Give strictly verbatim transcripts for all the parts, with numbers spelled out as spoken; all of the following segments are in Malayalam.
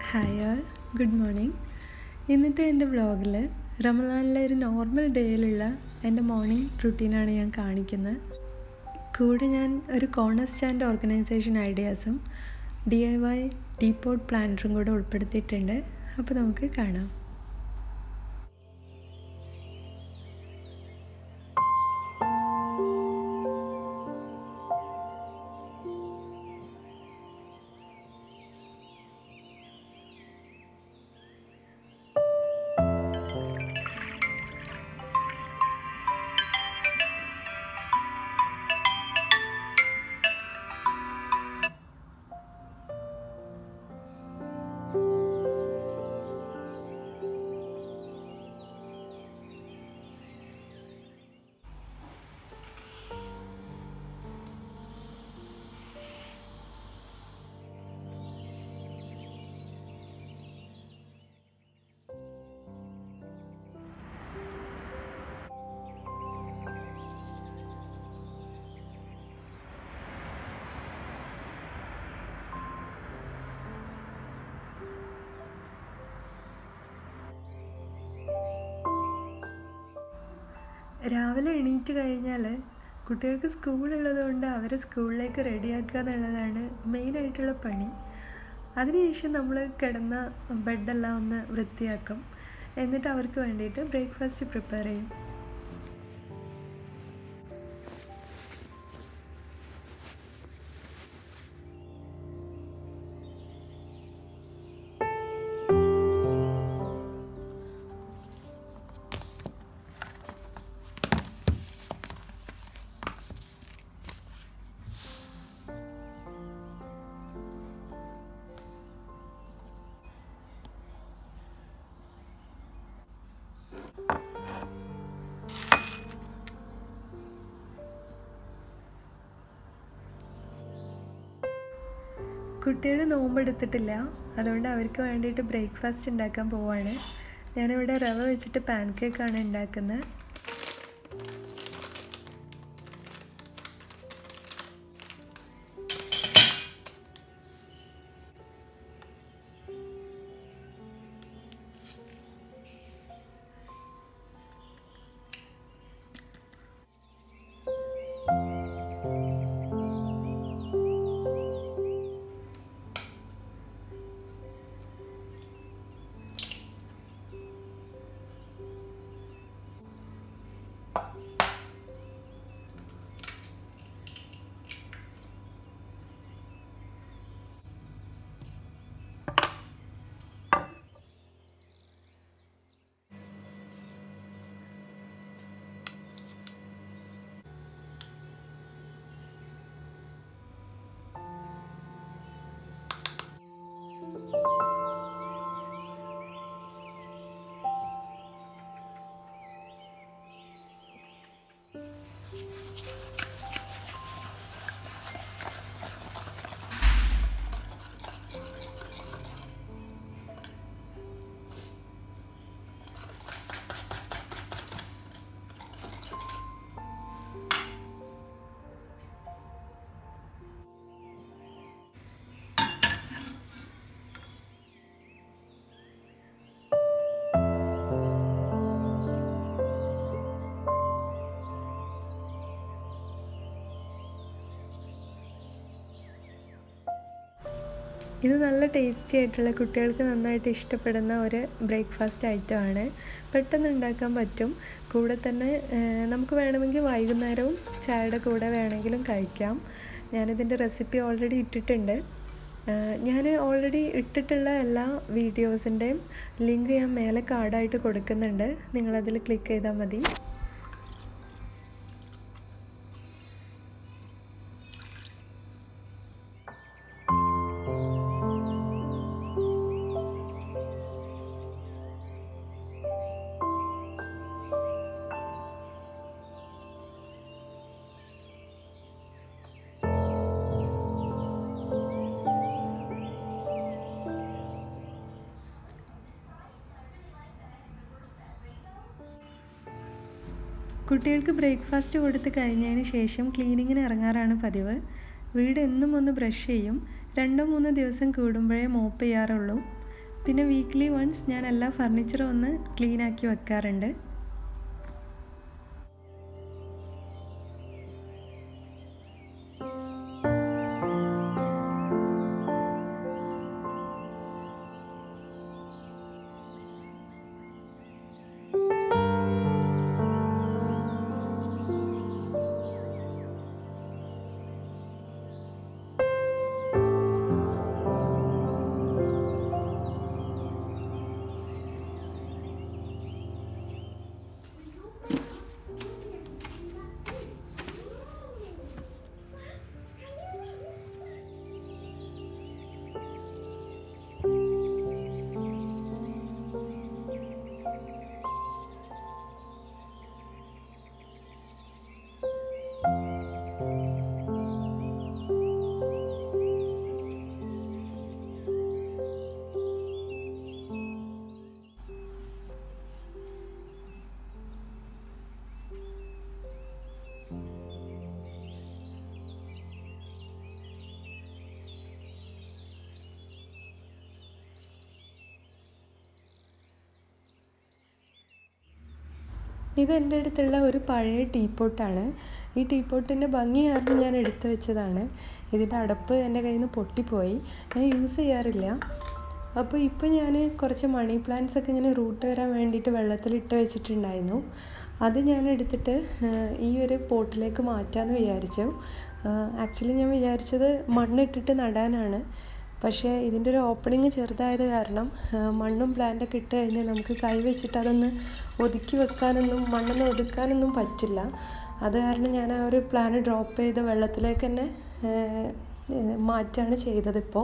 Hi all, good morning. ഇന്നത്തെ എൻ്റെ വ്ളോഗിൽ റമദാനിലെ ഒരു നോർമൽ ഡേയിലുള്ള എൻ്റെ മോർണിംഗ് റുട്ടീനാണ് ഞാൻ കാണിക്കുന്നത്. കൂടെ ഞാൻ ഒരു കോർണർ സ്റ്റാൻഡ് ഓർഗനൈസേഷൻ ഐഡിയാസും ഡി ഐ വൈ ടീപോട്ട് പ്ലാനറും കൂടെ ഉൾപ്പെടുത്തിയിട്ടുണ്ട്. അപ്പോൾ നമുക്ക് കാണാം. രാവിലെ എണീറ്റ് കഴിഞ്ഞാൽ കുട്ടികൾക്ക് സ്കൂളുള്ളതുകൊണ്ട് അവരെ സ്കൂളിലേക്ക് റെഡിയാക്കുക എന്നുള്ളതാണ് മെയിനായിട്ടുള്ള പണി. അതിനുശേഷം നമ്മൾ കിടന്ന ബെഡെല്ലാം ഒന്ന് വൃത്തിയാക്കും. എന്നിട്ട് അവർക്ക് വേണ്ടിയിട്ട് ബ്രേക്ക്ഫാസ്റ്റ് പ്രിപ്പയർ ചെയ്യും. കുട്ടികൾ നോമ്പെടുത്തിട്ടില്ല, അതുകൊണ്ട് അവർക്ക് വേണ്ടിയിട്ട് ബ്രേക്ക്ഫാസ്റ്റ് ഉണ്ടാക്കാൻ പോവാണ്. ഞാനിവിടെ റവ വെച്ചിട്ട് പാൻ കേക്കാണ് ഉണ്ടാക്കുന്നത്. ഇത് നല്ല ടേസ്റ്റി ആയിട്ടുള്ള, കുട്ടികൾക്ക് നന്നായിട്ട് ഇഷ്ടപ്പെടുന്ന ഒരു ബ്രേക്ക്ഫാസ്റ്റ് ഐറ്റമാണ്. പെട്ടെന്ന് ഉണ്ടാക്കാൻ പറ്റും. കൂടെ തന്നെ നമുക്ക് വേണമെങ്കിൽ വൈകുന്നേരവും ചായയുടെ കൂടെ വേണമെങ്കിലും കഴിക്കാം. ഞാനിതിൻ്റെ റെസിപ്പി ഓൾറെഡി ഇട്ടിട്ടുണ്ട്. ഞാൻ ഓൾറെഡി ഇട്ടിട്ടുള്ള എല്ലാ വീഡിയോസിൻ്റെയും ലിങ്ക് ഞാൻ മേലെ കാർഡായിട്ട് കൊടുക്കുന്നുണ്ട്. നിങ്ങളതിൽ ക്ലിക്ക് ചെയ്താൽ മതി. കുട്ടികൾക്ക് ബ്രേക്ക്ഫാസ്റ്റ് കൊടുത്ത് കഴിഞ്ഞതിന് ശേഷം ക്ലീനിങ്ങിന് ഇറങ്ങാറാണ് പതിവ്. വീട് എന്നും ഒന്ന് ബ്രഷ് ചെയ്യും. രണ്ടോ മൂന്നോ ദിവസം കൂടുമ്പോഴേ മോപ്പ് ചെയ്യാറുള്ളൂ. പിന്നെ വീക്ക്ലി വൺസ് ഞാൻ എല്ലാ ഫർണിച്ചറും ഒന്ന് ക്ലീൻ ആക്കി വെക്കാറുണ്ട്. ഇത് എൻ്റെ അടുത്തുള്ള ഒരു പഴയ ടീപ്പോട്ടാണ്. ഈ ടീപ്പോട്ടിൻ്റെ ഭംഗി കാരണം ഞാൻ എടുത്തു വെച്ചതാണ്. ഇതിൻ്റെ അടപ്പ് എൻ്റെ കയ്യിൽ നിന്ന് പൊട്ടിപ്പോയി, ഞാൻ യൂസ് ചെയ്യാറില്ല. അപ്പോൾ ഇപ്പോൾ ഞാൻ കുറച്ച് മണി പ്ലാന്റ്സ് ഒക്കെ ഇങ്ങനെ റൂട്ട് വരാൻ വേണ്ടിയിട്ട് വെള്ളത്തിലിട്ട് വെച്ചിട്ടുണ്ടായിരുന്നു. അത് ഞാൻ എടുത്തിട്ട് ഈ ഒരു പോട്ടിലേക്ക് മാറ്റാമെന്ന് വിചാരിച്ചു. ആക്ച്വലി ഞാൻ വിചാരിച്ചത് മണ്ണിട്ടിട്ട് നടാനാണ്. പക്ഷേ ഇതിൻ്റെ ഒരു ഓപ്പണിങ് ചെറുതായത് കാരണം മണ്ണും പ്ലാന്റൊക്കെ ഇട്ട് കഴിഞ്ഞാൽ നമുക്ക് കൈ വെച്ചിട്ട് അതൊന്ന് ഒതുക്കി വെക്കാനൊന്നും മണ്ണൊന്നും ഒതുക്കാനൊന്നും പറ്റില്ല. അത് കാരണം ഞാൻ ആ ഒരു പ്ലാൻ ഡ്രോപ്പ് ചെയ്ത് വെള്ളത്തിലേക്ക് തന്നെ മാറ്റാണ് ചെയ്തതിപ്പോൾ.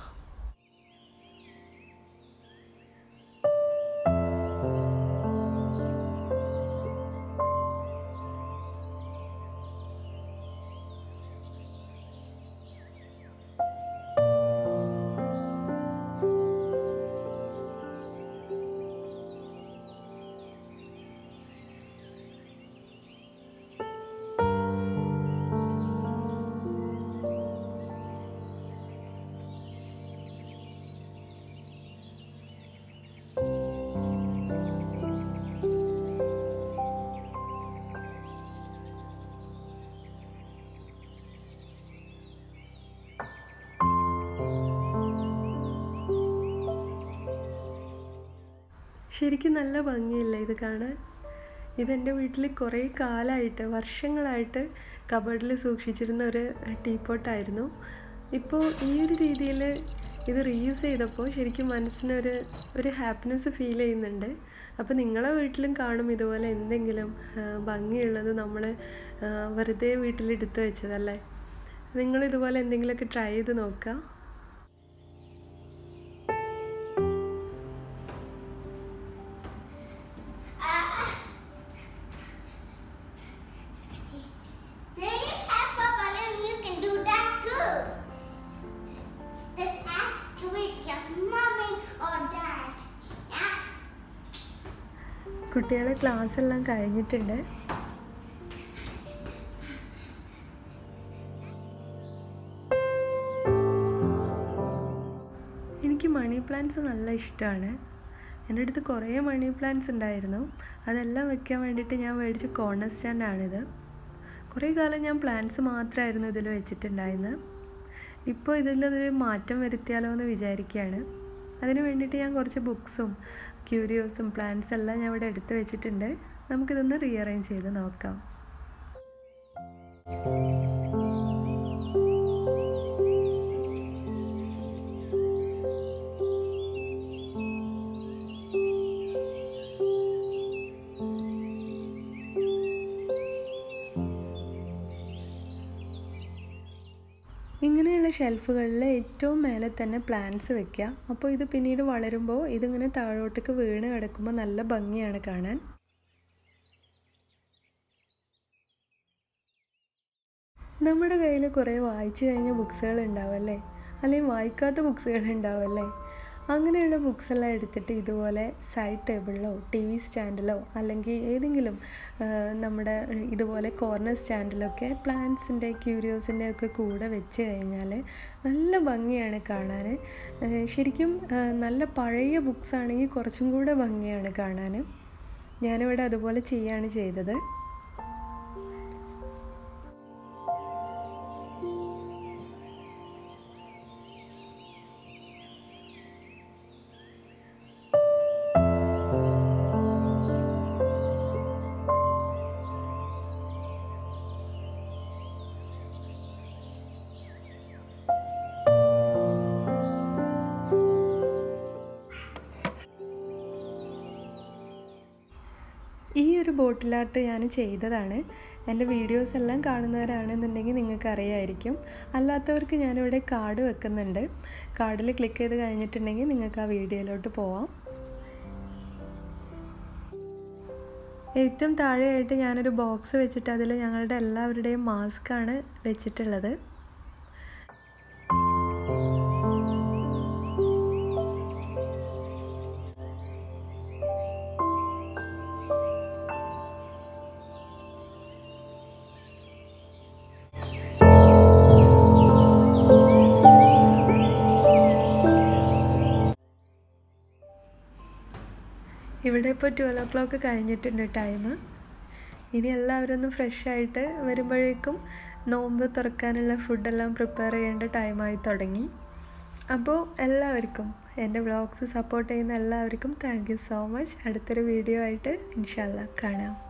ശരിക്കും നല്ല ഭംഗിയില്ലേ ഇത് കാണാൻ? ഇതെൻ്റെ വീട്ടിൽ കുറേ കാലമായിട്ട് വർഷങ്ങളായിട്ട് കബോർഡിൽ സൂക്ഷിച്ചിരുന്ന ഒരു ടീപ്പോട്ടായിരുന്നു. ഇപ്പോൾ ഈ ഒരു രീതിയിൽ ഇത് റീയൂസ് ചെയ്തപ്പോൾ ശരിക്കും മനസ്സിനൊരു ഒരു ഹാപ്പിനെസ് ഫീൽ ചെയ്യുന്നുണ്ട്. അപ്പോൾ നിങ്ങളെ വീട്ടിലും കാണും ഇതുപോലെ എന്തെങ്കിലും ഭംഗിയുള്ളത് നമ്മൾ വെറുതെ വീട്ടിലെടുത്ത് വെച്ചതല്ലേ. നിങ്ങളിതുപോലെ എന്തെങ്കിലുമൊക്കെ ട്രൈ ചെയ്ത് നോക്കുക. കുട്ടികളെ ക്ലാസ് എല്ലാം കഴിഞ്ഞിട്ടുണ്ട്. എനിക്ക് മണി പ്ലാന്റ്സ് നല്ല ഇഷ്ടമാണ്. എൻ്റെ അടുത്ത് കുറേ മണി പ്ലാന്റ്സ് ഉണ്ടായിരുന്നു. അതെല്ലാം വെക്കാൻ വേണ്ടിയിട്ട് ഞാൻ മേടിച്ച കോർണർ സ്റ്റാൻഡാണിത്. കുറേ കാലം ഞാൻ പ്ലാന്റ്സ് മാത്രമായിരുന്നു ഇതിൽ വെച്ചിട്ടുണ്ടായിരുന്നത്. ഇപ്പോൾ ഇതിലൊരു മാറ്റം വരുത്തിയാലോ എന്ന് വിചാരിക്കുകയാണ്. അതിന് വേണ്ടിയിട്ട് ഞാൻ കുറച്ച് ബുക്സും ക്യൂരിയോസും പ്ലാന്റ്സ് എല്ലാം ഞാൻ ഇവിടെ എടുത്ത് വെച്ചിട്ടുണ്ട്. നമുക്കിതൊന്ന് റീഅറേഞ്ച് ചെയ്ത് നോക്കാം. ഇങ്ങനെയുള്ള ഷെൽഫുകളിൽ ഏറ്റവും മേലെ തന്നെ പ്ലാന്റ്സ് വെക്കുക. അപ്പോൾ ഇത് പിന്നീട് വളരുമ്പോൾ ഇതിങ്ങനെ താഴോട്ടേക്ക് വീണ് കിടക്കുമ്പോൾ നല്ല ഭംഗിയാണ് കാണാൻ. നമ്മുടെ കയ്യിൽ കുറേ വായിച്ചു കഴിഞ്ഞ ബുക്സുകൾ ഉണ്ടാവുമല്ലേ, അല്ലെങ്കിൽ വായിക്കാത്ത ബുക്സുകൾ ഉണ്ടാവുമല്ലേ. അങ്ങനെയുള്ള ബുക്സ് എല്ലാം എടുത്തിട്ട് ഇതുപോലെ സൈഡ് ടേബിളിലോ ടി വി സ്റ്റാൻഡിലോ അല്ലെങ്കിൽ ഏതെങ്കിലും നമ്മുടെ ഇതുപോലെ കോർണർ സ്റ്റാൻഡിലൊക്കെ പ്ലാന്റ്സിൻ്റെ ക്യൂരിയോസിൻ്റെ ഒക്കെ കൂടെ വെച്ച് കഴിഞ്ഞാൽ നല്ല ഭംഗിയാണ് കാണാൻ. ശരിക്കും നല്ല പഴയ ബുക്സ് ആണെങ്കിൽ കുറച്ചും കൂടെ ഭംഗിയാണ് കാണാൻ. ഞാനിവിടെ അതുപോലെ ചെയ്യാണ് ചെയ്തത്. ഈ ഒരു ബോട്ടിൽ ആർട്ട് ഞാൻ ചെയ്തതാണ്. എൻ്റെ വീഡിയോസ് എല്ലാം കാണുന്നവരാണെന്നുണ്ടെങ്കിൽ നിങ്ങൾക്ക് അറിയായിരിക്കും. അല്ലാത്തവർക്ക് ഞാനിവിടെ കാർഡ് വെക്കുന്നുണ്ട്. കാർഡിൽ ക്ലിക്ക് ചെയ്ത് കഴിഞ്ഞിട്ടുണ്ടെങ്കിൽ നിങ്ങൾക്ക് ആ വീഡിയോയിലോട്ട് പോവാം. ഏറ്റവും താഴെയായിട്ട് ഞാനൊരു ബോക്സ് വെച്ചിട്ട് അതിൽ ഞങ്ങളുടെ എല്ലാവരുടെയും മാസ്കാണ് വെച്ചിട്ടുള്ളത്. ഇവിടെ ഇപ്പോൾ ട്വൽവ് ഓ ക്ലോക്ക് കഴിഞ്ഞിട്ടുണ്ട് ടൈം. ഇനി എല്ലാവരും ഒന്ന് ഫ്രഷായിട്ട് വരുമ്പോഴേക്കും നോമ്പ് തുറക്കാനുള്ള ഫുഡെല്ലാം പ്രിപ്പയർ ചെയ്യേണ്ട ടൈമായി തുടങ്ങി. അപ്പോൾ എല്ലാവർക്കും എൻ്റെ വ്ളോഗ്സ് സപ്പോർട്ട് ചെയ്യുന്ന എല്ലാവർക്കും താങ്ക് യു സോ മച്ച്. അടുത്തൊരു വീഡിയോ ആയിട്ട് ഇൻഷാ അല്ലാ കാണാം.